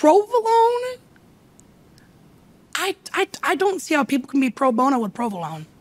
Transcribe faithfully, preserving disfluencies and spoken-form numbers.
provolone? I, I, I don't see how people can be pro bono with provolone.